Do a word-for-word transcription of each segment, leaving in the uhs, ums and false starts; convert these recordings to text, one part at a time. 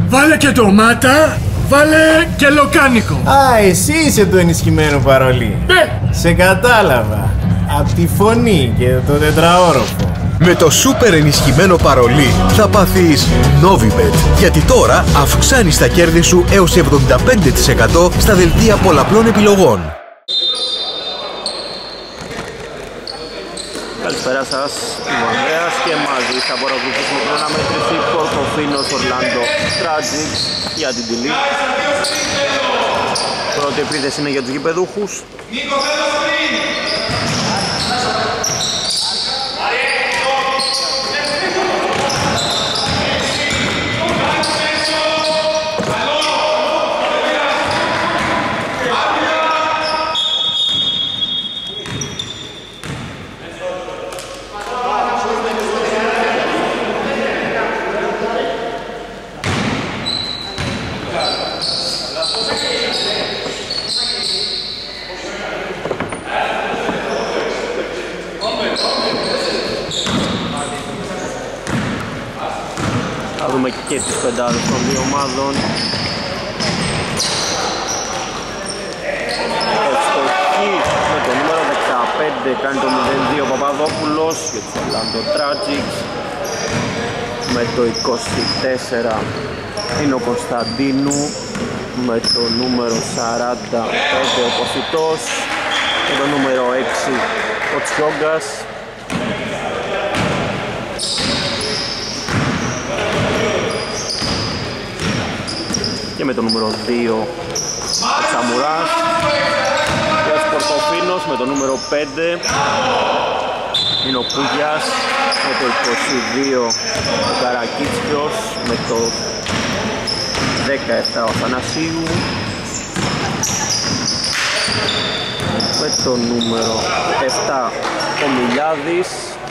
Βάλε και ντομάτα, βάλε και λοκάνικο. Α, εσύ είσαι το ενισχυμένο παρολί. Ναι. Σε κατάλαβα. Απ' τη φωνή και το τετραόροφο. Με το σούπερ ενισχυμένο παρολί θα πάθεις Novibet, γιατί τώρα αυξάνεις τα κέρδη σου έως εβδομήντα πέντε τοις εκατό στα δελτία πολλαπλών επιλογών. Καλησπέρα σας, είμαι ο Ανδρέας και μαζί θα παρακολουθήσουμε την αναμέτρηση Πορτοφίνος Ορλάντο Tragic για την τυλή. Πρώτη επίθεση είναι για τους γηπεδούχους. Θα δούμε και τις πεντάδες των δύο ομάδων. Ευστοχή με το νούμερο δεκαπέντε κάνει το μηδέν δύο Παπαδόπουλος για τους Orlando Tragic. Με το είκοσι τέσσερα είναι ο Κωνσταντίνου. Με το νούμερο σαράντα πέντε ο Ποσιτός. Με το νούμερο έξι ο Τσιόγκας. Και με το νούμερο δύο ο Τσαμουράς. Και ο Σπορτοφίνος με το νούμερο πέντε είναι ο Πούγιας. Με το είκοσι δύο ο Καρακίτσιος. Με το δεκαεπτά ο Θανασίου. Με το νούμερο επτά ο Μιλιάδης.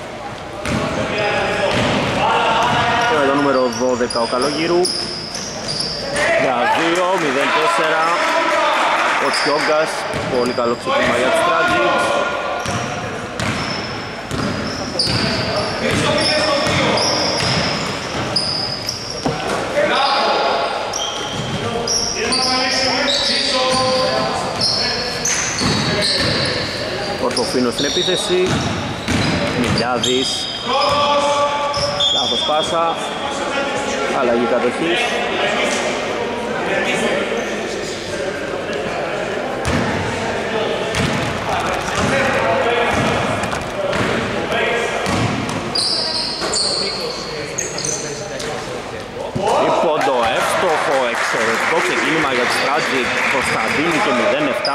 Και με το νούμερο δώδεκα ο Καλογύρου. Για δύο μηδέν τέσσερα ο Τσιόγκας, πολύ καλό ξεκίνημα για τους Tragic. Πορτοφίνος στην επίθεση, Μιλιάδης, λάθος πάσα, αλλαγή κατοχής. Λοιπόν, το εύστοχο εξαιρετικό ξεκίνημα για τους Tragic, Κωνσταντίνη και μηδέν επτά.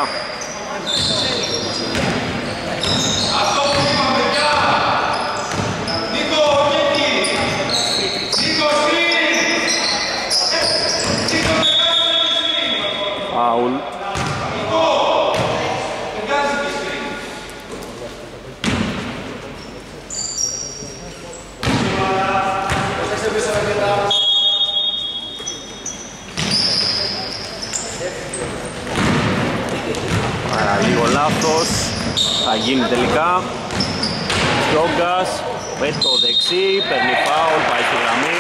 Φάουλ. Άρα λίγο λάθος, θα γίνει τελικά. Τσιόγκας με το δεξί, παίρνει φάουλ, πάει στη γραμμή.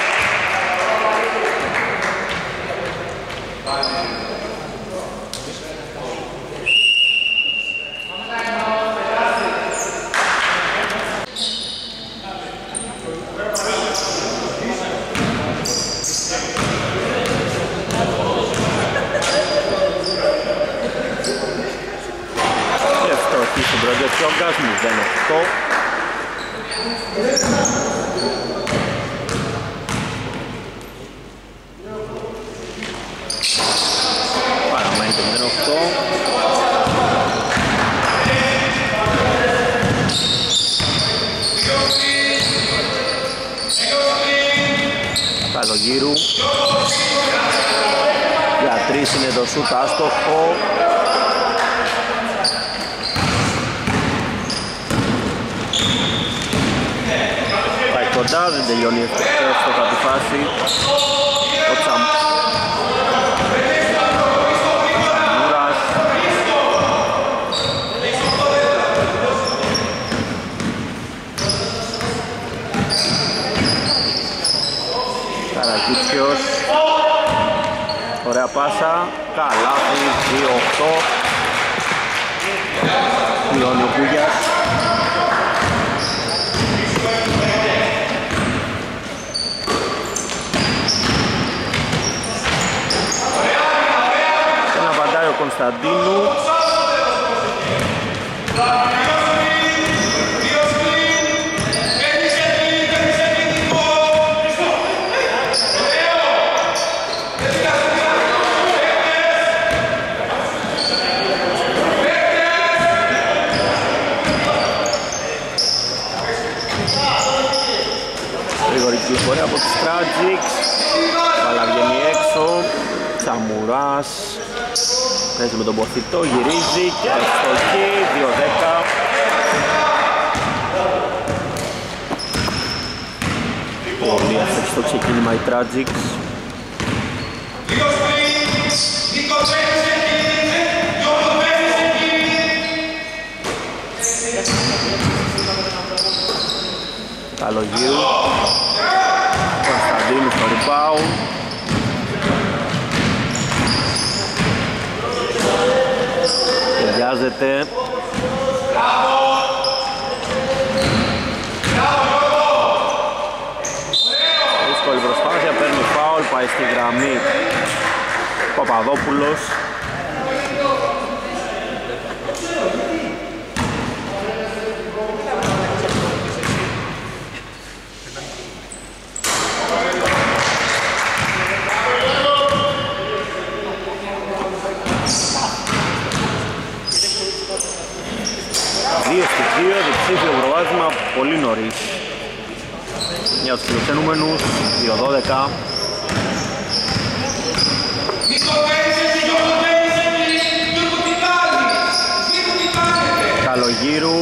Ο Τσιόγκας μηδέν οκτώ. Παραμένει το μηδέν οκτώ. Καλογύρου. Για τρεις είναι το σούτ άστοχο. Κοντά, δεν τελειώνει εύστοχα τη φάση. Ο Τσαμούρας. Καρακίτσιος. ωραία πάσα, καλάθι, δύο οκτώ. Πληρώνει ο Κούγιας. Και να απαντάει ο Κωνσταντίνου. Κυκλοφορία από τους Tragics, αλλά βγαίνει έξω, Τσαμουράς, παίζει με τον Ποθητό, γυρίζει και ευστοχή, δύο δέκα. Πολύ αστοχή στο ξεκίνημα οι Tragics. Καλογύρου, Κωνσταντίνου στο rebound. Τελειάζεται. Δύσκολη προσπάθεια, παίρνει φάουλ, πάει στη γραμμή Παπαδόπουλος. δύο στις δύο, διψήφιο προβάδισμα πολύ νωρίς για τους φιλοξενούμενους, δύο δώδεκα. Καλογύρου,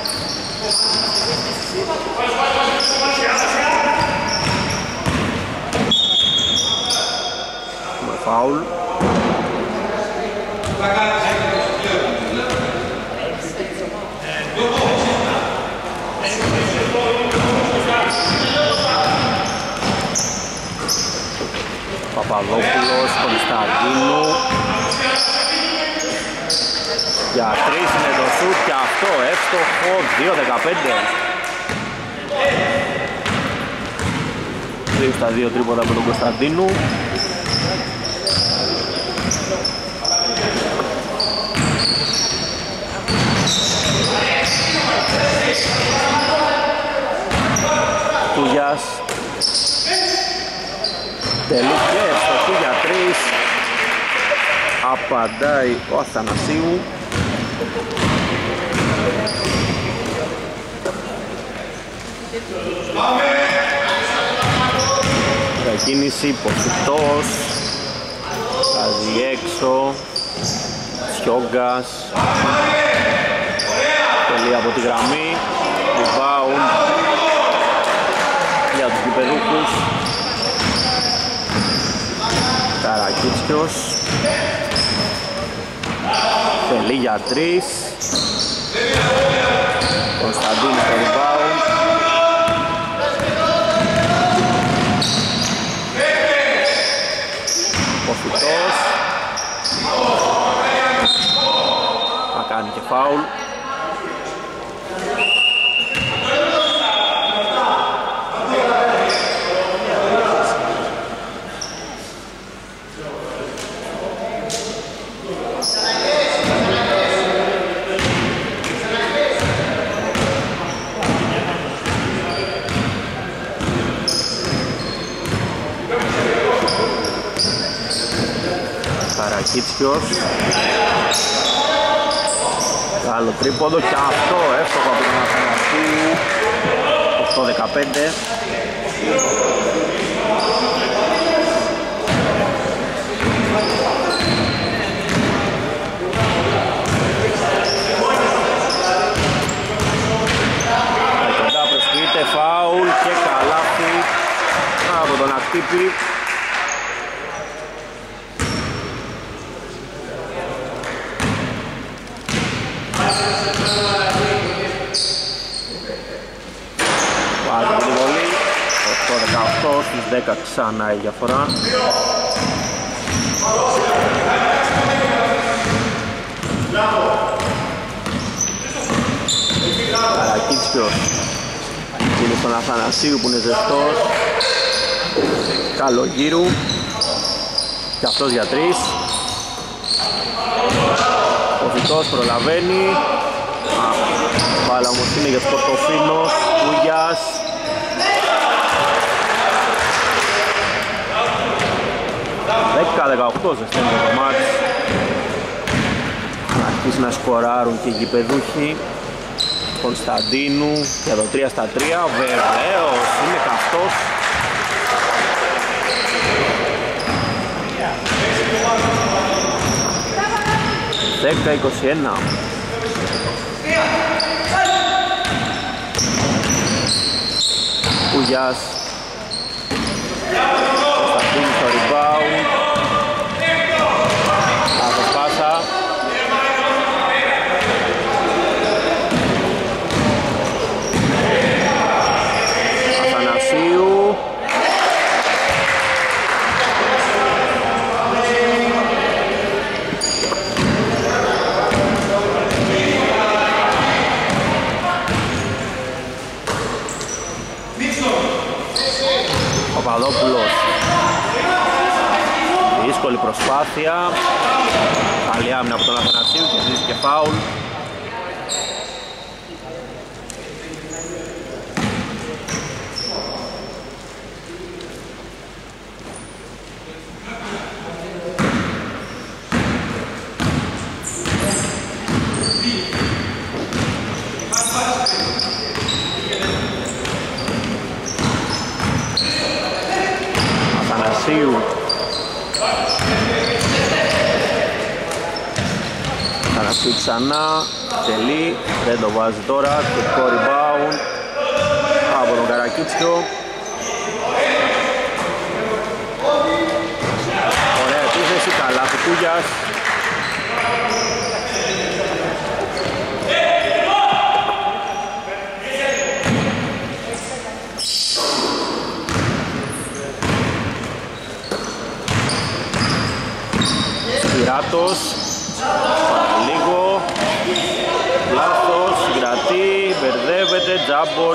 με φάουλ. Παπαδόπουλος, Κωνσταντίνου. Για τρεις είναι το σουτ και αυτό εύστοχο, δύο δεκαπέντε. Δύο στα δύο τρίποτα από τον Κωνσταντίνου. Κούγιας. Τελική ευστοχή για τρεις. Απαντάει ο Αθανασίου. Κίνηση, Ποθητός. Βγάζει έξω. Σιόγκας. Τελεία από τη γραμμή. Rebound για τους γηπεδούχους. Καρακίτσιος. Τελεί για τρεις. Κωνσταντίνου στο rebound. Ποθητός. Θα κάνει και φάουλ. Καρακίτσιος. Άλλο τρίποντο και αυτό εύστοχο από τον Αθανασίου. οκτώ δεκαπέντε. Κοντά προσποιείται φάουλ και καλάθι από τον Ακτύπη. Πάλι την βολή, οκτώ δεκαοκτώ, στις δέκα ξανά η διαφορά. Καρακίτσιος. Είναι στον Αθανασίου που είναι ζεστός. Καλογύρου. Και αυτός για τρεις. Ο Βιτός προλαβαίνει. Μπάλα όμως είναι για τους Πορτοφίνος. Κούγιας. δέκα δεκαοκτώ ζεσταίνει το μάτς. Να αρχίσει να σκοράρουν και οι γηπεδούχοι. Κωνσταντίνου για το τρία στα τρία. Βεβαίως είναι καυτός. δέκα είκοσι ένα. Κούγιας. Κωνσταντίνου στο rebound. Άθος πάσα. Αθανασίου. Παπαδόπουλος. Δύσκολη προσπάθεια. Καλή άμυνα από τον Αθανασίου και ζήσει και φάουλ. Αθανασίου. Αθανασίου ξανά, τελεί, δεν το βάζει τώρα, θετικό rebound από τον Καρακίτσιο. Ωραία επίθεση, καλά του Κούγιας. Σπυράτος, παραλίγο, λάθος, συγκρατεί, μπερδεύεται, τζάμπολ.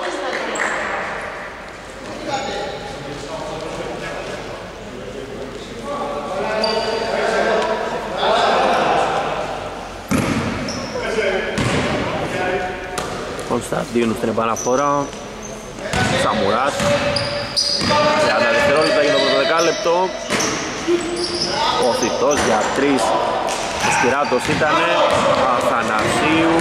Κωνσταντίνου στην επαναφορά, Σαμουράς, τριάντα δευτερόλεπτα για το πρώτο δεκάλεπτο. Ο Θητός για τρεις, ο Σπυράτος ήτανε, Αθανασίου.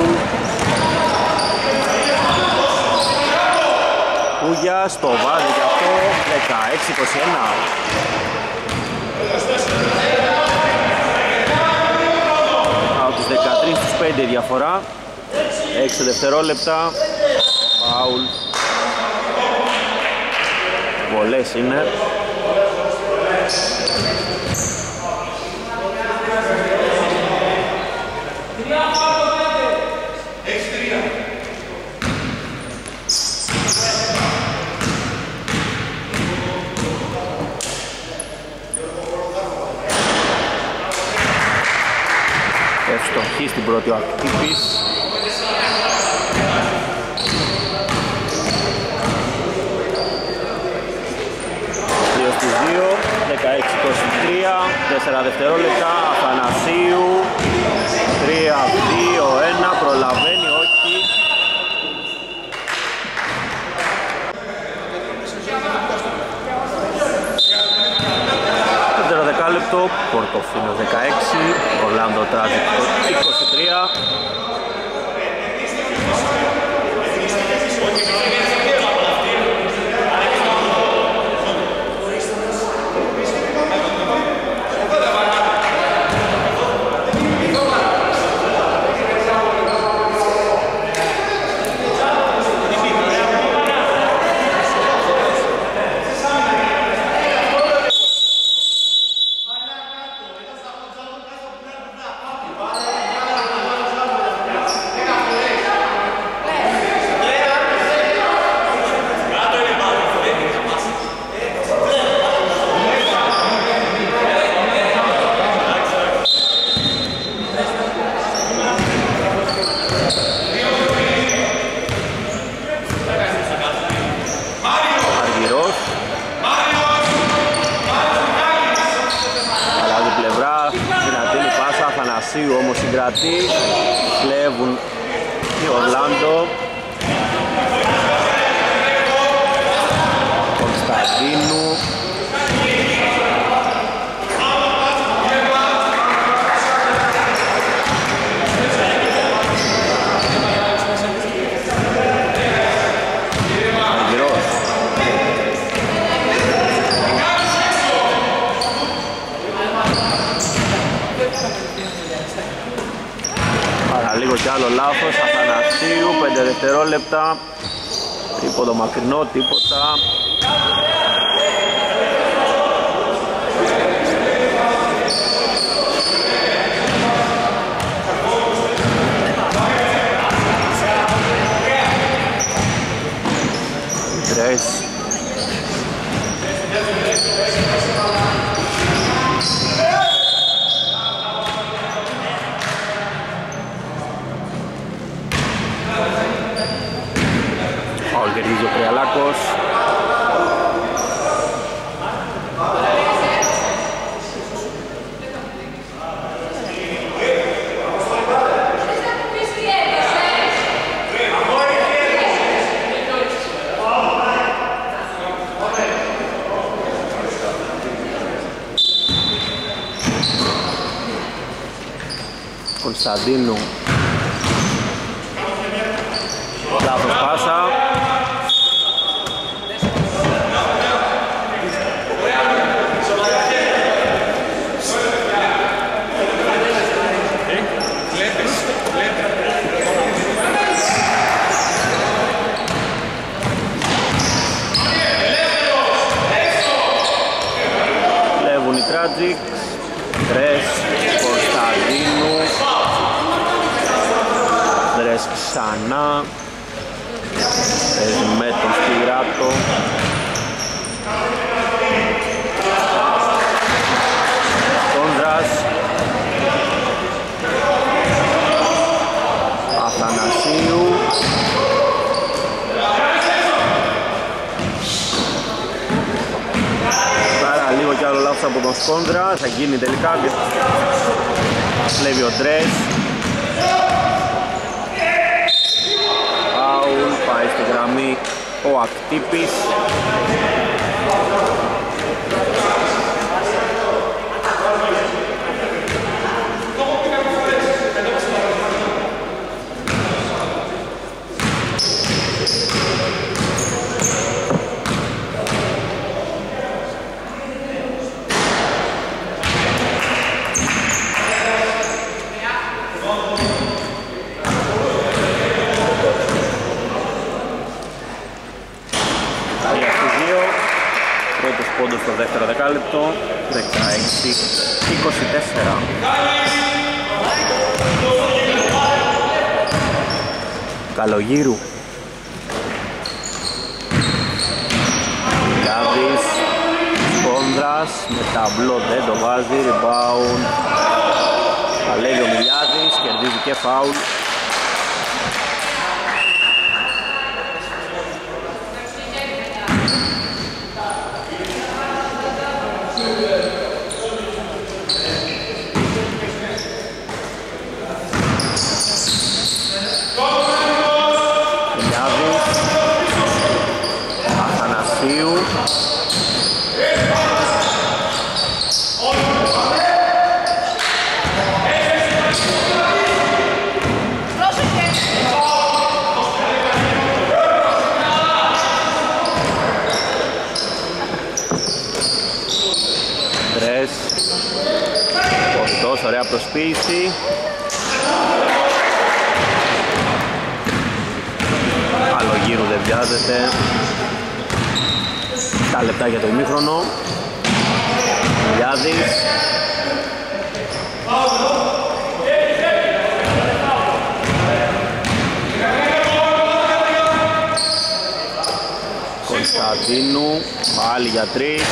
Κούγιας, το βάζει και αυτό, δεκαέξι είκοσι ένα. Από τους δεκατρείς στους πέντε διαφορά, έξι δευτερόλεπτα, φάουλ. Βολές είναι. Ευστοχή στην πρώτη ο Ακτύπης. δύο στους δύο, δεκαέξι είκοσι τρία, τέσσερα δευτερόλεπτα, Αθανασίου, τρία δύο ένα, προλαβαίνει, όχι. Δεύτερο δεκάλεπτο, Πορτοφίνος δεκαέξι, Ορλάντο Τράτζικ είκοσι τρία. Αθανασίου όμως συγκρατεί, κλέβουν οι Ορλάντο. Κωνσταντίνου. Λίγο κι άλλο λάθος, Αθανασίου, πέντε δευτερόλεπτα, τρίποντο μακρινό, τίποτα. Τρες. Κερδίζει ο Κρυαλάκος. Κωνσταντίνου. Λάθος πάσα. Κλέβουν οι Tragic. Δρες Κωνσταντίνου. Δρες ξανά. Παίζει με τον Σπυράτο. Κόντρας. Αθανασίου. Πάρα λίγο κι άλλο λάθος από τον Σκόντρα. Θα γίνει τελικά. Κλέβει ο Ντρες. Πάει στη γραμμή ο Ακτύπης. Πόντος στο δεύτερο δεκάλεπτο, δεκαέξι είκοσι τέσσερα. Καλογύρου. Λιάδης, Κόνδρας, με ταμπλό δεν το βάζει, rebound. Παλεύει ο Μιλιάδης, κερδίζει και φάουλ. Πορτός, ωραία προσποίηση. Καλογύρου δεν βιάζεται. Τα λεπτά για το ημίχρονο. Γιάδης. Κωνσταντίνου, πάλι για τρεις.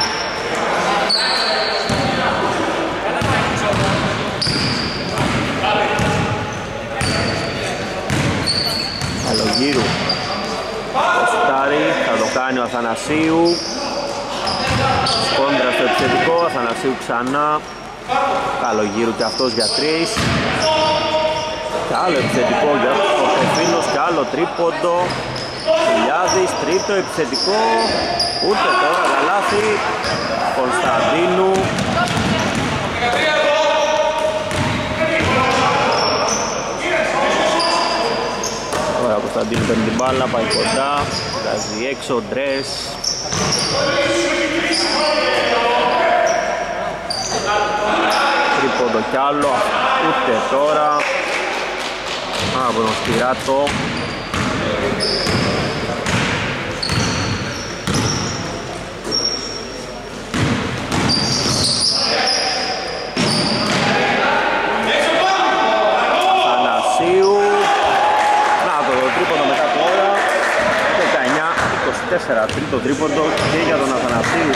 Καλογύρου. Κοστάρι, θα το κάνει ο Αθανασίου. Κόντρα στο επιθετικό, Αθανασίου ξανά. Καλογύρου και αυτός για τρεις. Και άλλο επιθετικό για τον Τεφίλος και άλλο τρίποντο. Ηλιάδης, τρίτο επιθετικό. Ούτε τώρα καλάθι. Κωνσταντίνου. Ωραία, Κωνσταντίνου παίρνει την μπάλα, πάει κοντά. Βγάζει έξω, Ντρες. Τρίποντο κι άλλο, ούτε τώρα. Από τον Σπυράτο. Αθανασίου. Να το, το τρίποντο μετά τώρα. δεκαεννιά είκοσι τέσσερα, τρίτο τρίποντο και για τον Αθανασίου.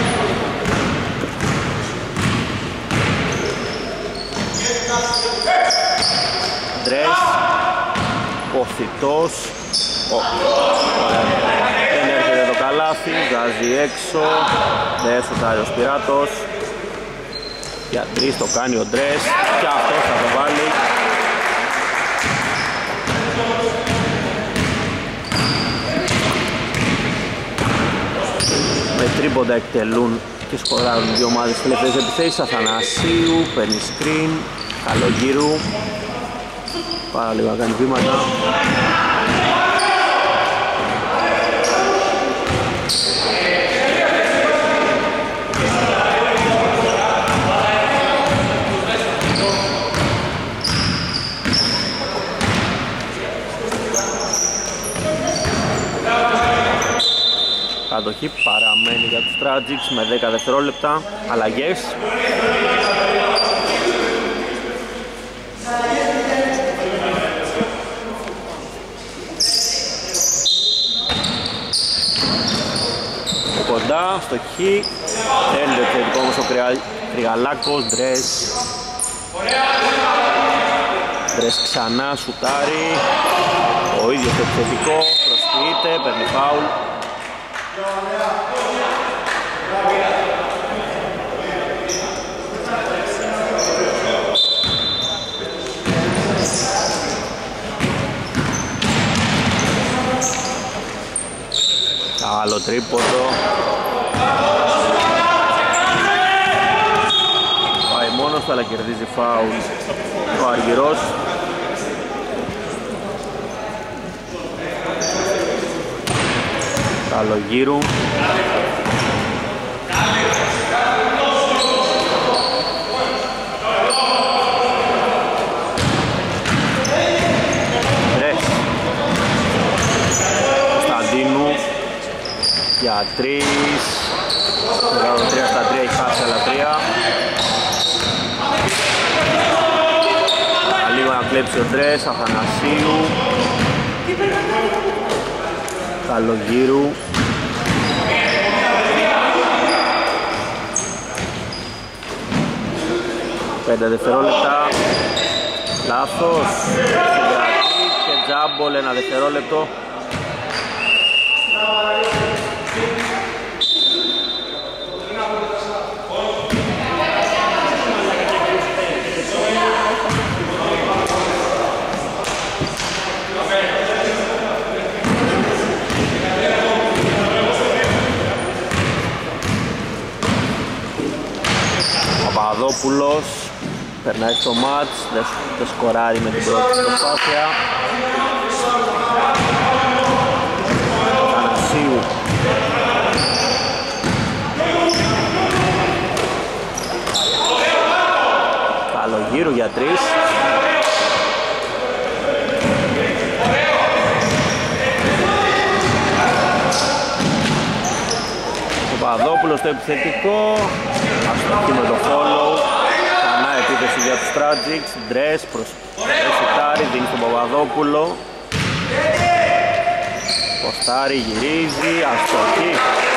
Ντρες, Ποθητός, δεν έρχεται το καλάθι, βγάζει έξω, δεν σουτάρει ο Σπυράτος. Για τρεις το κάνει ο Ντρες και αυτός θα το βάλει. Με τρίποντα εκτελούν και σκοράρουν δύο ομάδες στις τελευταίες επιθέσεις. Αθανασίου, παίρνει screen, Καλογύρου. Πάρα λίγο να κάνει βήματα. Κατοχή παραμένει για τους Tragics με δέκα δευτερόλεπτα. Αλλαγές. Κοντά, στο χ. Θέλει το επιθετικό όμως ο Κρυγαλάκος. Ντρες. Ντρες ξανά σουτάρει. Ο ίδιος το επιθετικό. Προσποιείται, παίρνει φάουλ. Άλλο τρίποντο. Πάει μόνος του αλλά κερδίζει φάουλ ο Αργυρός. Καλογύρου. Τρες. Κωνσταντίνου. Για τρεις. τρία στα τρία, έχει χάσει άλλα τρία. Λίγο να κλέψει ο Ντρες. Αθανασίου. Καλογύρου. Πέντε δευτερόλεπτα. Λάθος. Και τζάμπολ ένα δευτερόλεπτο. Παπαδόπουλος περνάει στο μάτς, δεν, δεν σκοράρει με την πρώτη προσπάθεια. Αθανασίου. Καλογύρου για τρεις. Παπαδόπουλος στο επιθετικό. Αστοχή με το follow. Ξανά επίθεση για τους Tragics. Ντρες προς Σιτάρι, δίνει στον Παπαδόπουλο. Ποστάρι γυρίζει, αστοχή.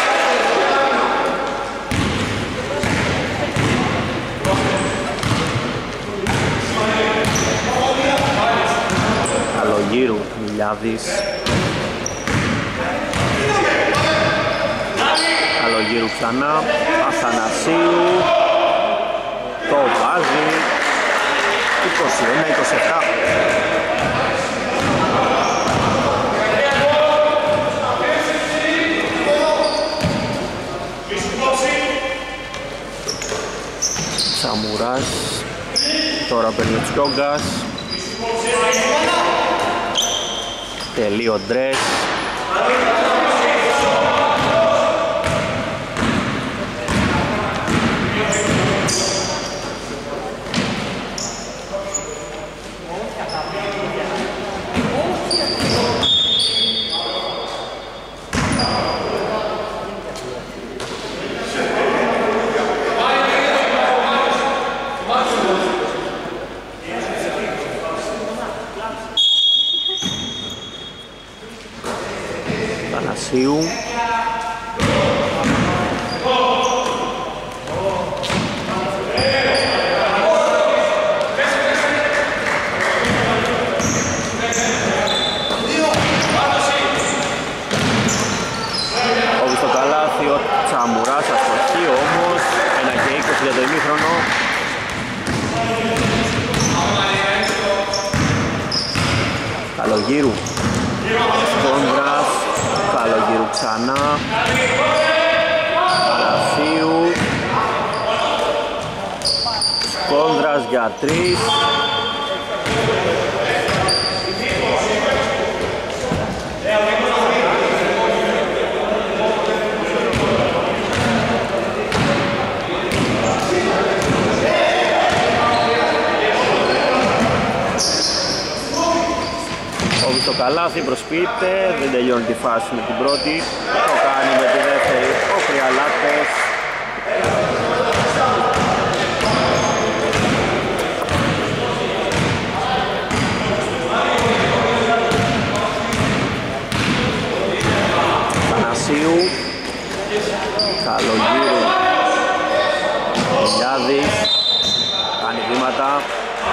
Καλογύρου, Μιλιάδης. Καλογύρου ξανά, Αθανασίου. Το είκοσι ένα είκοσι επτά. Τσαμουράς, τώρα παίρνει ο Τσιόγκας. Τελείο Ντρες. Πανασίου. Όβη στο καλάθι, ο Τσαμουράς αστοχή όμως, ένα και είκοσι για το ημίχρονο. Καλογύρου. Σκόνδρας, Καλογύρου ξανά. Πανασίου. Σκόνδρας για τρεις. Όβη στο καλάθι, προσποιείται, δεν τελειώνει τη φάση με την πρώτη. Το κάνει με τη δεύτερη ο Χρυαλάτες. Πανασίου. Καλογύρου. Ηλιάδης. Κάνει βήματα.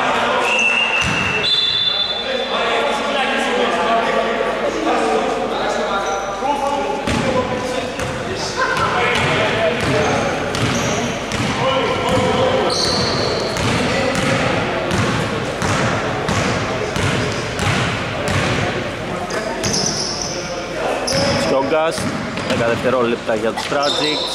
Τσιόγκας, δέκα δευτερόλεπτα για τους Tragics.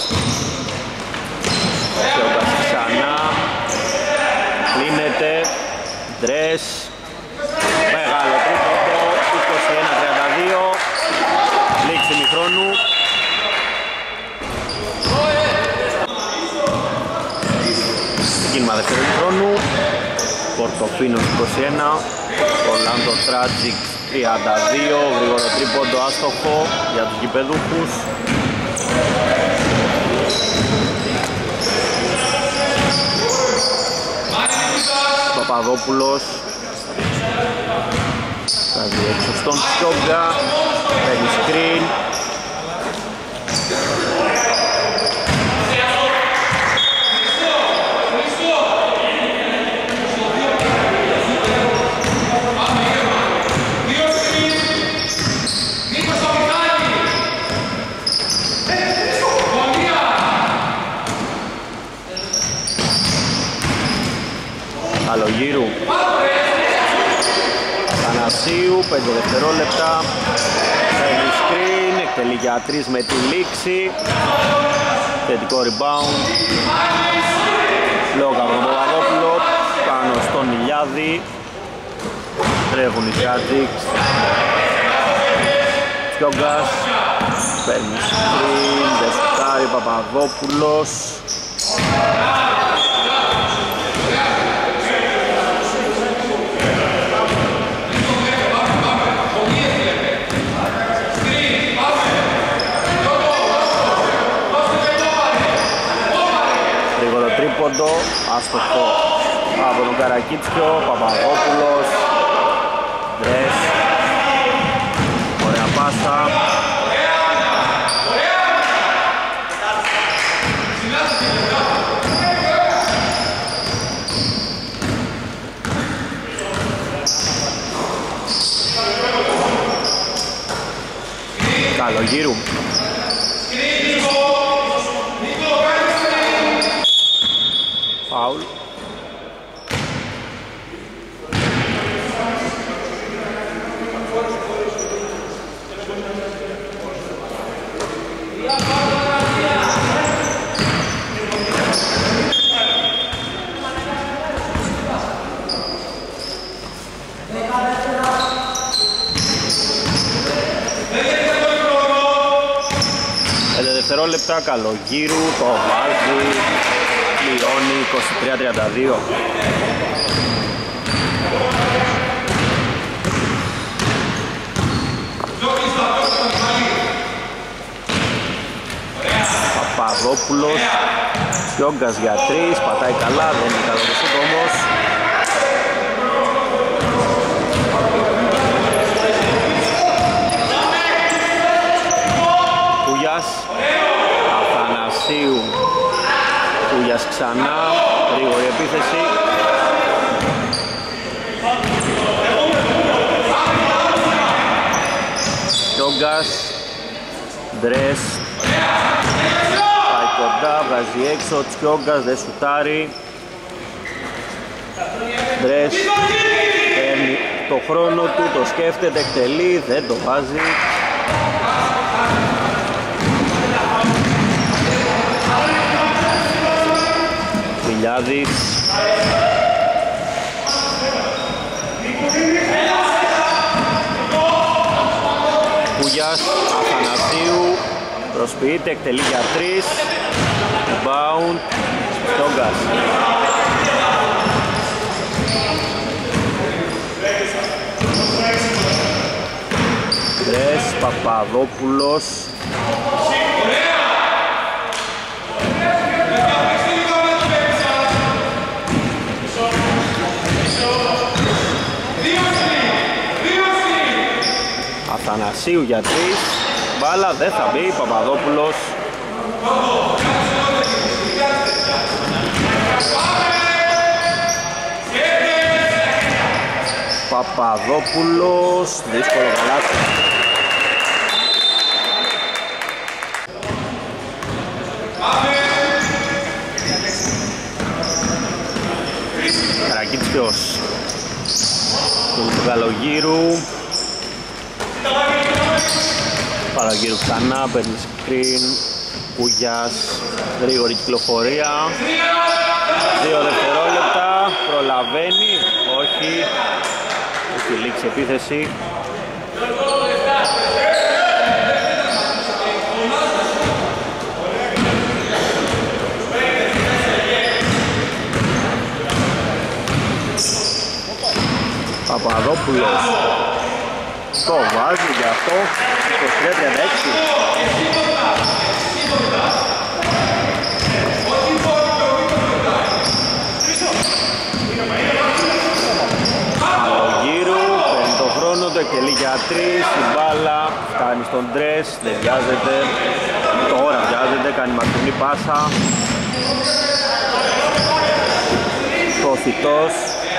Τσιόγκας ξανά. Κλείνεται. Ντρες. Μεγάλο τρίποντο. είκοσι ένα τριάντα δύο. Λήξη ημιχρόνου. Ξεκίνημα δεύτερο ημιχρόνου. Πορτοφίνος είκοσι ένα. Orlando Tragics τριάντα δύο, γρήγορο τρίποντο άστοχο για τους γηπεδούχους. Παπαδόπουλος θα διέξω στον Τσιόγκα, παίρνει screen. Καλογύρου. Πανασίου, πέντε δευτερόλεπτα. Παίρνει screen, εκτελεί για τρεις με τη λήξη. Θετικό rebound. Λόγκα από τον Παπαδόπουλο, πάνω στον Ηλιάδη. Τρέχουν οι Tragics. Τσιόγκας. Παίρνει screen, δεστάρει Παπαδόπουλος. Τρίποντο, άστοχο από τον Καρακίτσιο, Παπαδόπουλος, Ντρες, ωραία πάσα. Καλογύρου. Φάουλ. δευτερόλεπτα, Καλογύρου, το βάζει, πληρώνει είκοσι τρία τριάντα δύο. Παπαδόπουλος, Γιόγκας για τρεις, πατάει καλά, δεν είναι καλό το σούτ όμως. Κούγιας, Αθανασίου, Κούγιας ξανά, γρήγορη επίθεση. Γιόγκας, Ντρες, πάει κοντά, βγάζει έξω, Τσιόγκας δεν σουτάρει. Ντρες παίρνει το χρόνο του, το σκέφτεται, εκτελεί, δεν το βάζει. Φιλιάδης, Κούγιας, Αθανασίου, προσποιείται, εκτελεί για τρεις, rebound, Στόγκας. Ντρες, Παπαδόπουλος, Αθανασίου για τρεις, μπάλα δεν θα μπει, Παπαδόπουλος. Παπαδόπουλος, δύσκολο καλάθι. Καρακίτσιος του Καλογύρου. Καλογύρου ξανά, παίρνει screen. Κούγιας, γρήγορη κυκλοφορία. Δύο δευτερόλεπτα, προλαβαίνει, όχι. Έχει λήξει επίθεση. Παπαδόπουλος το βάζει για αυτό, είκοσι τρία τριάντα έξι. Καλογύρου, παίρνει το χρόνο του, εκτελεί για τρεις, η μπάλα φτάνει στον Ντρες, δεν βιάζεται, τώρα βιάζεται, κάνει μακρινή πάσα. Προθητός.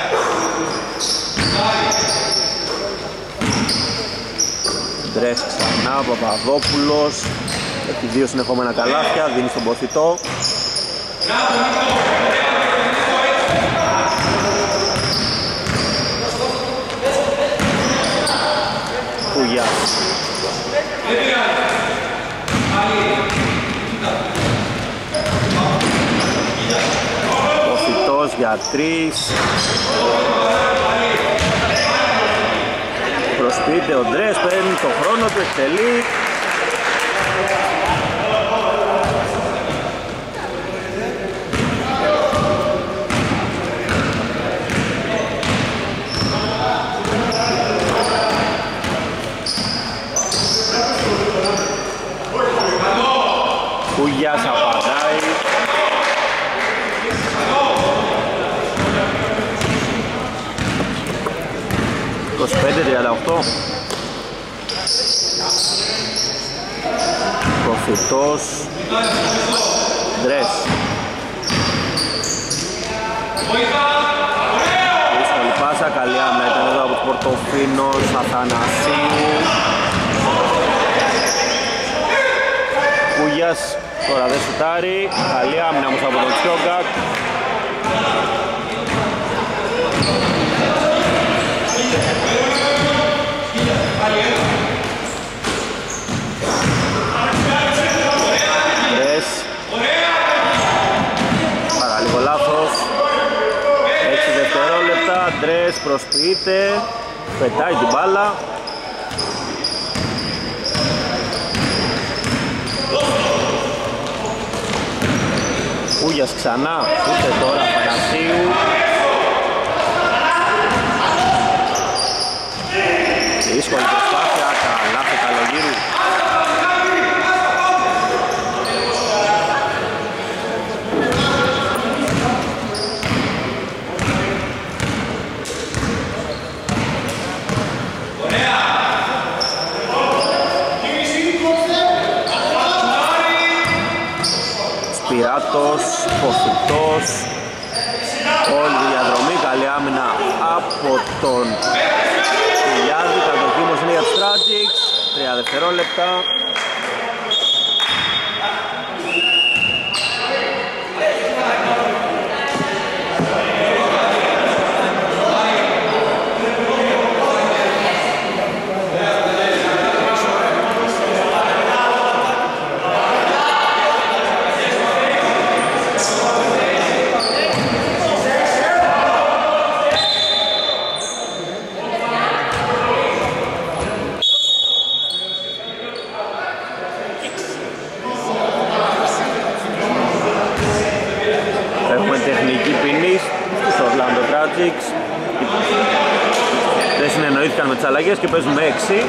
Ντρες ξανά, Παπαδόπουλος, έχει δύο συνεχόμενα καλάθια, δίνει στον Ποθητό. Κούγιας. Ποθητός για τρεις. Προσποιείται ο Ντρες, παίρνει το χρόνο του, εκτελεί. Κούγιας απαντάει. είκοσι πέντε τριάντα οκτώ. Προφητός. Ντρες. Δύσκολη πάσα, καλή άμυνα ήταν εδώ από τους Πορτοφίνος. Αθανασίου. Κούγιας τώρα δεν σουτάρει, καλή άμυνα όμως από τον Τσιόγκα. Ντρες. Πάρα λίγο λάθος. έξι δευτερόλεπτα, Ντρες προσποιείται, πετάει την μπάλα. Ούγιας ξανά, ούτε τώρα Πανασίου. Δύσκολη προσπάθεια, καλά το Καλογύρου. Σπυράτος, Ποσιτός, όλη τη διαδρομή, καλή άμυνα από τον Ηλιάδη, κατοχή όμως είναι για τους Tragics, τρία δευτερόλεπτα. Δεν συνεννοήθηκαν με τις αλλαγές και παίζουμε έξι.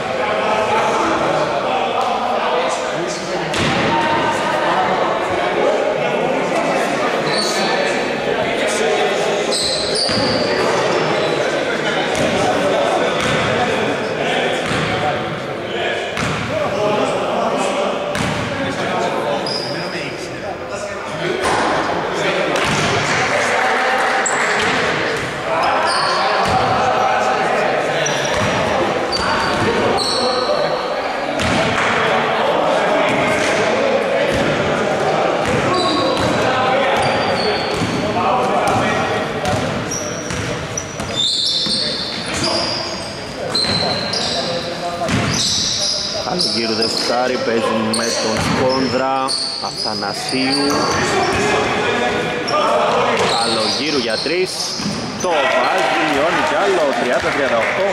Καλογύρου δεν σουτάρει, παίζει με τον Σκόνδρα, Αθανασίου. Καλογύρου για τρεις, το βάζει, λιώνει κι άλλο, τριάντα τριάντα οκτώ.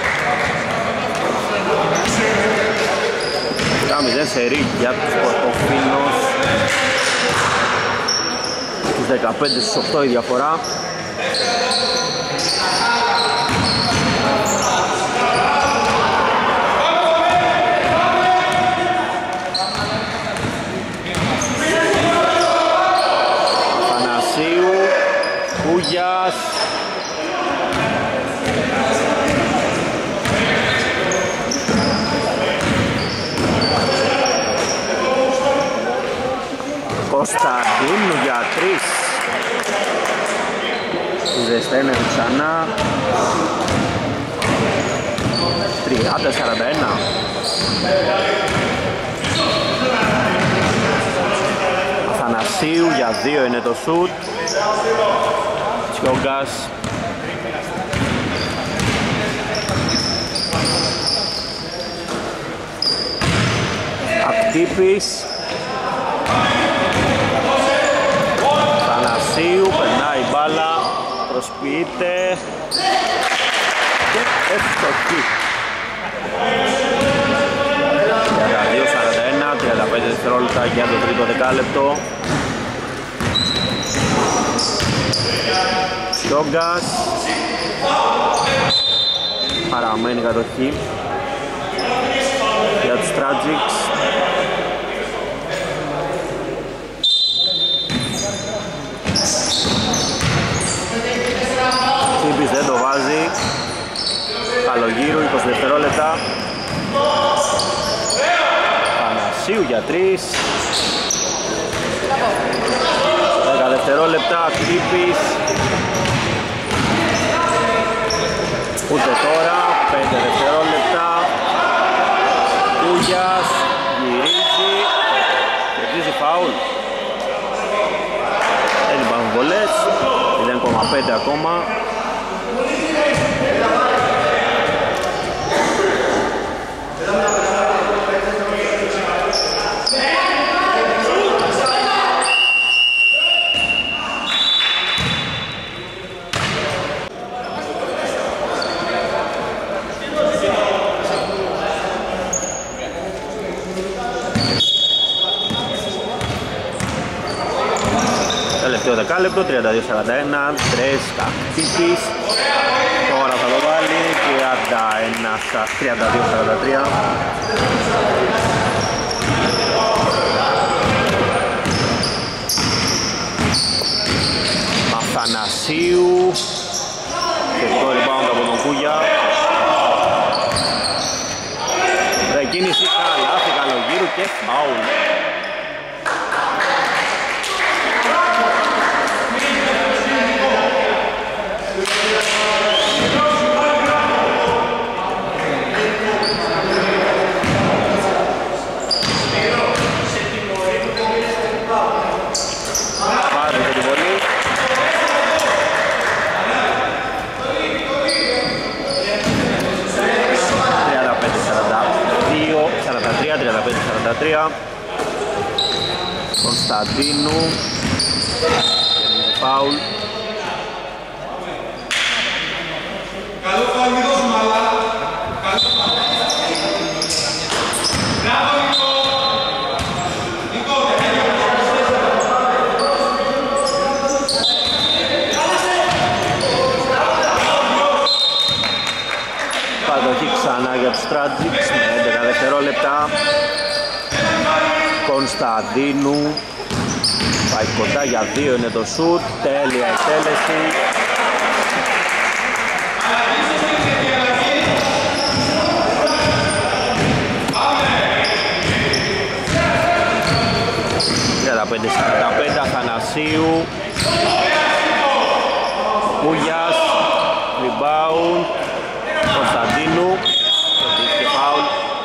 μηδέν σερί για τους Πορτοφίνος. Στους δεκαπέντε στους οκτώ η διαφορά. Ούγιας. Κωνσταντίνου για τρεις. Ζεσταίνεται ξανά. τριάντα σαράντα ένα. Αθανασίου για δύο είναι το σουτ. Τσιόγκας. Ακτύπης. Θανασίου, περνάει μπάλα, προσποιείται και εύστοχη. τριάντα δύο σαράντα ένα, τριάντα πέντε δευτερόλεπτα για το τρίτο δεκάλεπτο. Τσιόγκας. Παραμένει κατοχή για τους Tragics. Τσίμπης δεν το βάζει. Καλογύρου, είκοσι δευτερόλεπτα. Πανασίου για τρεις. δέκα δευτερόλεπτα, Τσίμπης. Ούτε τώρα, πέντε δευτερόλεπτα. Ούγιας γυρίζει, κερδίζει φάουλ. Δεν υπάρχουν βολές, μηδέν κόμμα πέντε ακόμα. τελευταίο δεκάλεπτο, τριάντα δύο σαράντα ένα, Τρες Κακτήτης. Τώρα θα το βάλει, τριάντα δύο σαράντα τρία. Αθανασίου. Θετικό rebound από τον Κούγια. Κίνηση, καλάθι, καλογύρου και φάουλ. Πάρε και την βολή. τριάντα πέντε σαράντα τρία. Κωνσταντίνου. Κερδίζει φάουλ. Καλό φάουλ, μην δώσουμε άλλα. Καλό φάουλ. Μπράβο Νίκο. Νίκο, Παντοχή ξανά για τους Tragics με έντεκα δευτερόλεπτα. Κωνσταντίνου πάει κοντά για δύο, είναι το σουτ, τέλεια εκτέλεση. τριάντα πέντε σαράντα πέντε Αθανασίου. Κούγιας, rebound, Κωνσταντίνου, και φάουλ.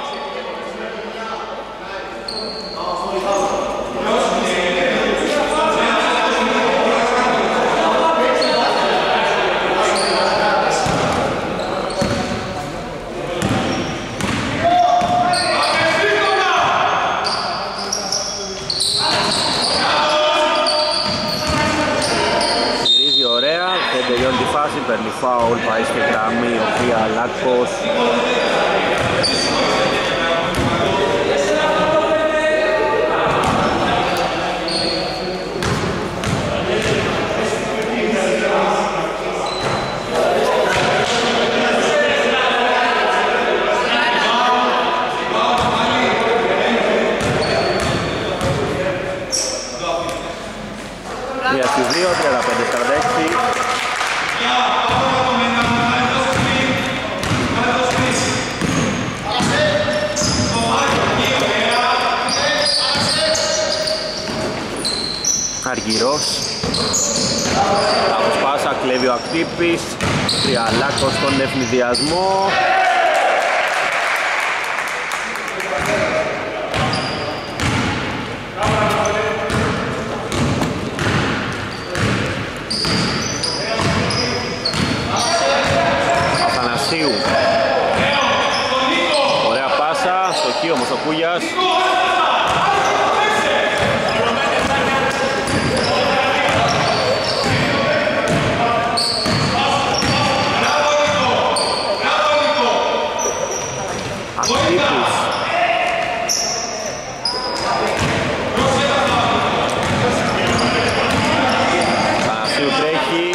Τελειώνει τη φάση, παίρνει φάουλ, πάει στη γραμμή, ο Πιαλάκος. Μία στις δύο, τριάντα πέντε σαράντα έξι. Αργυρός. Λάθος πάσα, κλέβει ο Ακτύπης. Τριαλάκος στον ευνηδιασμό. Αθανασίου. Ωραία πάσα, στο χείο όμως ο Κούγιας. Ακτύπης. Αθανασίου τρέχει.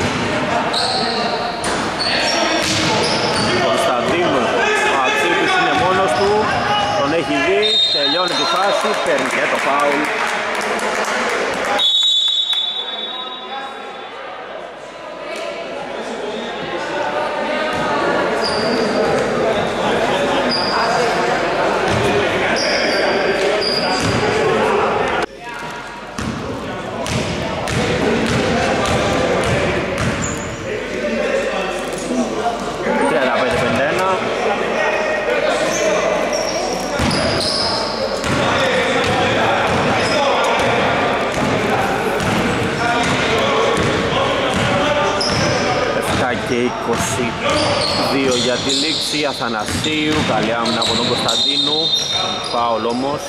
Κωνσταντίνου. Ο Ακτύπης είναι μόνος του. Τον έχει δει. Τελειώνει τη φάση. Παίρνει και το φάουλ. Και είκοσι δύο για τη λήξη. Αθανασίου, καλή άμυνα από τον Κωνσταντίνου. Φάουλ όμως.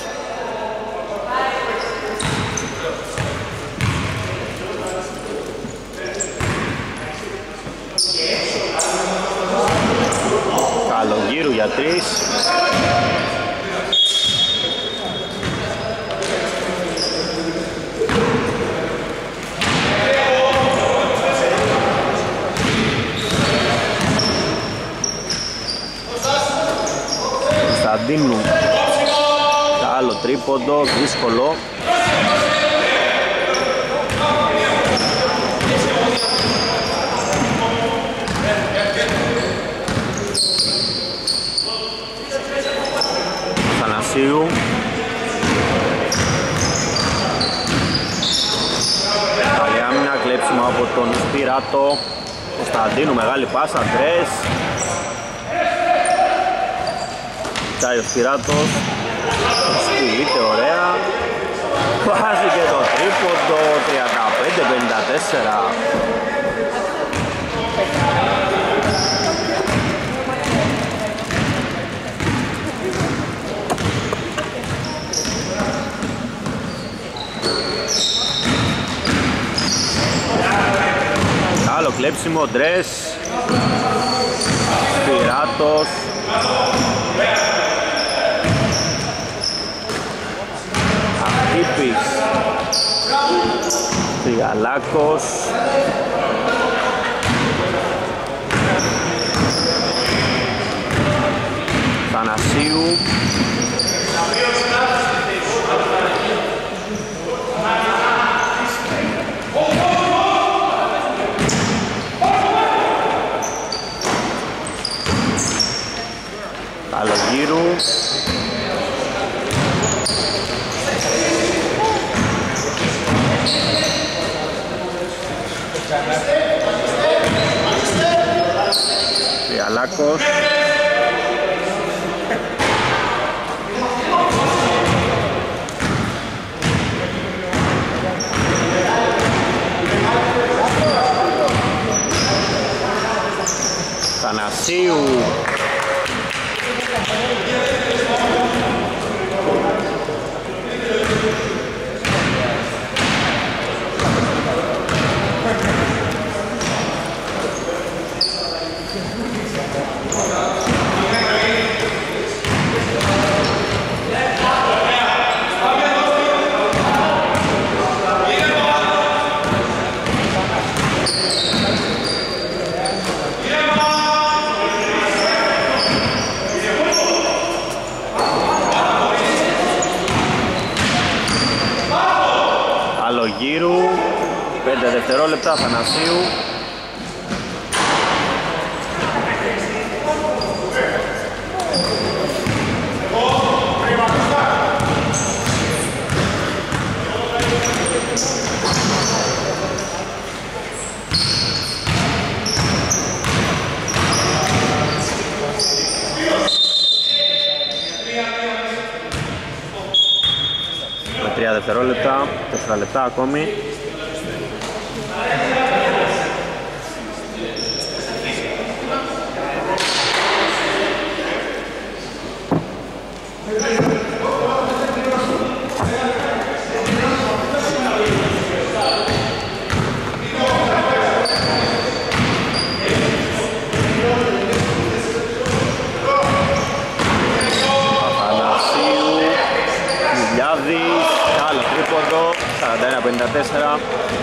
Καλογύρου για τρεις. Κωνσταντίνου. Άλλο τρίποντο, δύσκολο. Θανασίου. Καλή άμυνα, κλέψιμο από τον Σπυράτο. Κωνσταντίνου, μεγάλη πάσα, Ντρες. Τσάει ο Σπυράτος. Στυλείται ωραία. Βάζει και το τρίποντο, τριάντα πέντε πενήντα τέσσερα. Άλλο κλέψιμο, Ντρες. Σπυράτος. Αρχίπης. Τριγαλάκος. Θανασίου. Καλογύρου. Διαλάκος. Θανασίου. Γύρου, πέντε δευτερόλεπτα, Θανασίου. τρία δευτερόλεπτα, τέσσερα λεπτά ακόμη. σαράντα ένα πενήντα τέσσερα.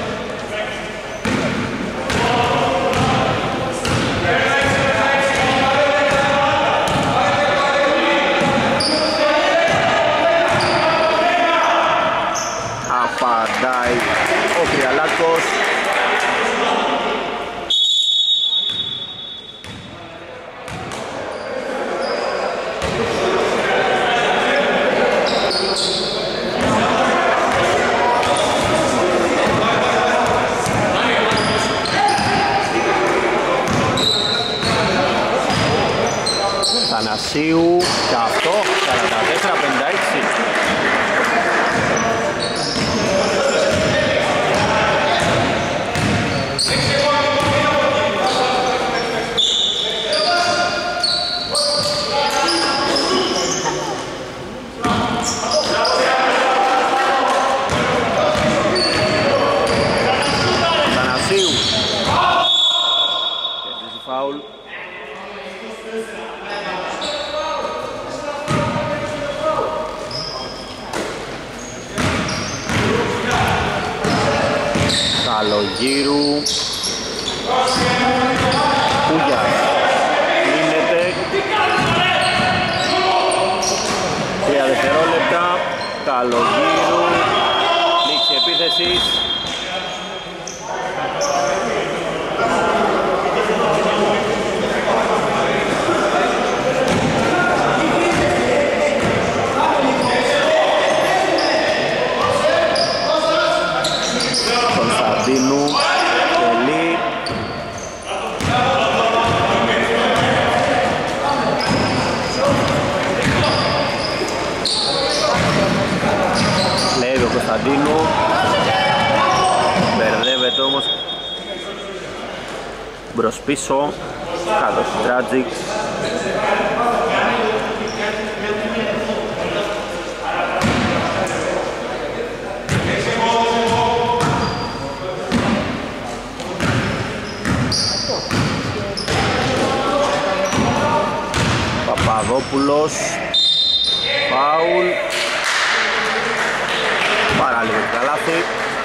Απαντάει ο Κρυαλάκος. Θανασίου και αυτό, σαράντα τέσσερα πενήντα έξι. Θανασίου κερδίζει φάουλ. Καλογύρου. Κούγιας. Κλείνεται. Καλογύρου, λήξη επίθεσης. Κωνσταντίνου, Κελή. Λέει ο Κωνσταντίνου. Μπερδεύεται όμως. Μπρος πίσω. Κάτω στη Τράτζικς. Παπαδόπουλος, φάουλ, παράλογο καλάθι.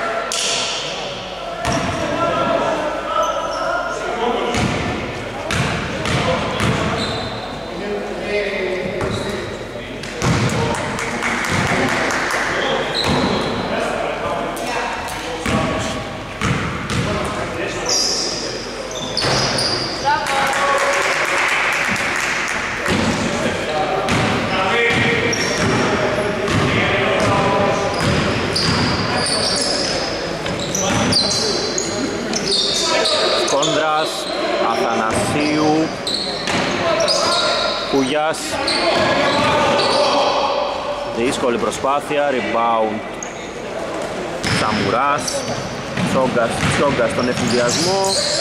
Κόντρας, Αθανασίου, Κουγιάς. Δύσκολη προσπάθεια, rebound Σαμουράς. Τσόγκας, Τσόγκας στον εφηδιασμό.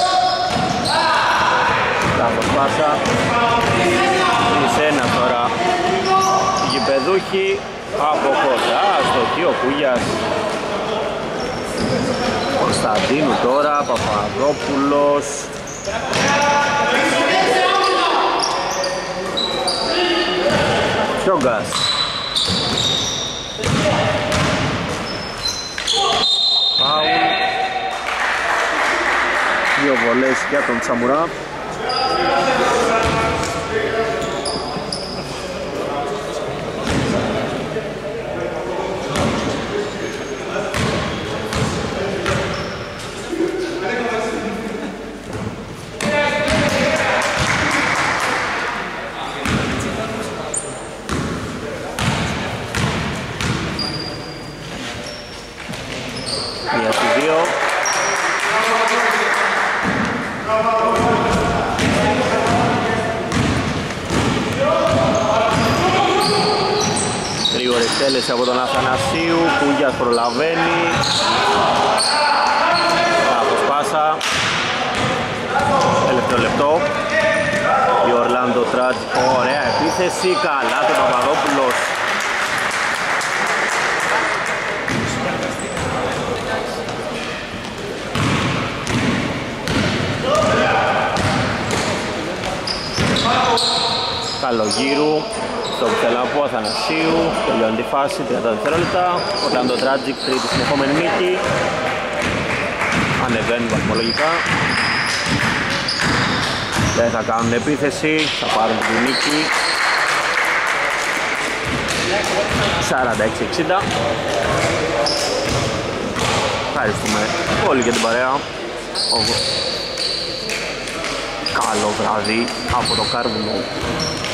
Λάθος πάσα. Τρεις ένα τώρα. Γηπεδούχοι από κοντά, αστοχή ο Κουγιάς. Κωνσταντίνου τώρα, Παπαδόπουλος. Τσόγκας. Πάουλ. Δύο βολές για τον Τσαμουρά. Μία στις δύο. Γρήγορη εκτέλεση από τον Αθανασίου. Κούγιας προλαβαίνει. Λάθος πάσα. Τελευταίο λεπτό. Η Ορλάντο Τράτζ. Ωραία επίθεση. Καλά τον Παπαδόπουλος. Καλογύρου, στο Πουθελαπού Αθανασίου, τελειώνει τη φάση, τριάντα δευτερόλεπτα. Ορλάντο Τράτζικ, τρίτη συνεχόμενη νίκη. Ανεβαίνουν βαθμολογικά. Δεν θα κάνουν επίθεση, θα πάρουν τη νίκη. σαράντα έξι εξήντα. Ευχαριστούμε πολύ για την παρέα. Καλό βράδυ από το Κάρβουνο.